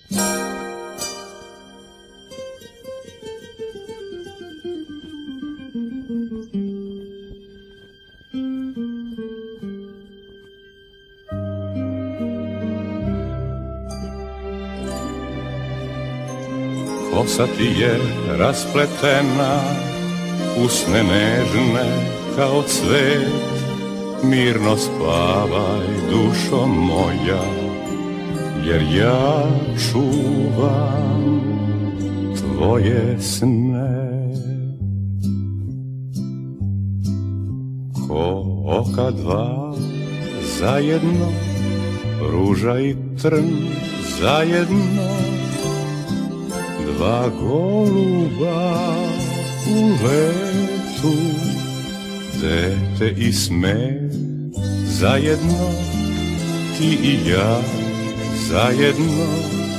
Kosa ti je raspletena, usne nežne kao cvet, mirno spavaj dušo moja, jer ja čuvam tvoje sne. Ko oka dva zajedno, ruža i trn zajedno, dva goluba u letu, dete i smet zajedno, ti i ja zajedno,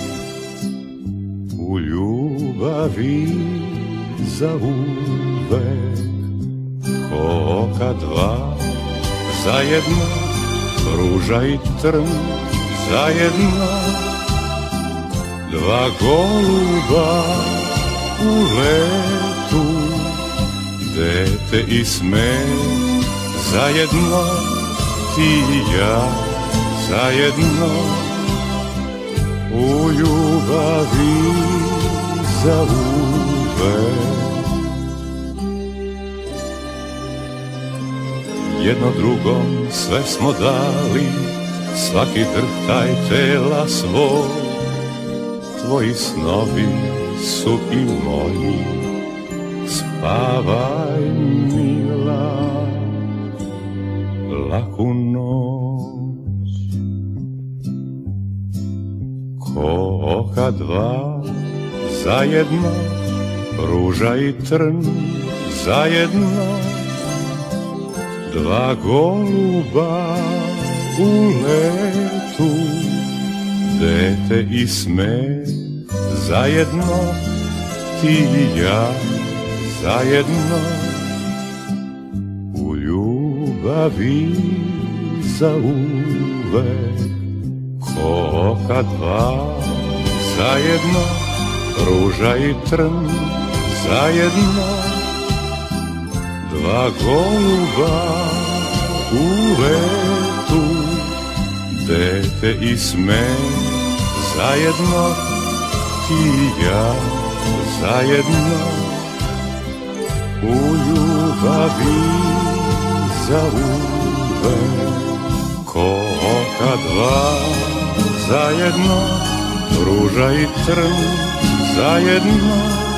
u ljubavi zauvek. Ko oka dva zajedno, ruža i trn zajedno, dva goluba u letu, dete i smet zajedno, ti i ja zajedno, u ljubavi zauvek. Jedno drugom sve smo dali, svaki drhtaj tela svog, tvoji snovi su i moji, spavaj mila, laku noć. Ko oka dva zajedno, ruža i trn zajedno, dva goluba u letu, dete i smet zajedno, ti i ja zajedno, u ljubavi zauvek. Ko oka dva zajedno, ruža i trn zajedno, dva goluba u letu, dete i smet zajedno, ti i ja zajedno, u ljubavi zauvek. Ko oka dva zajedno, ruža i trn zajedno,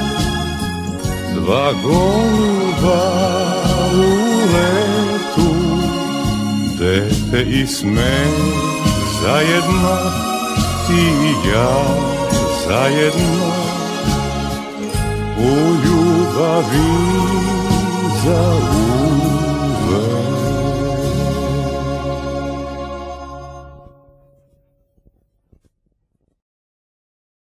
dva goluba u letu, dete i smet zajedno, ti i ja zajedno, u ljubavi zauvek.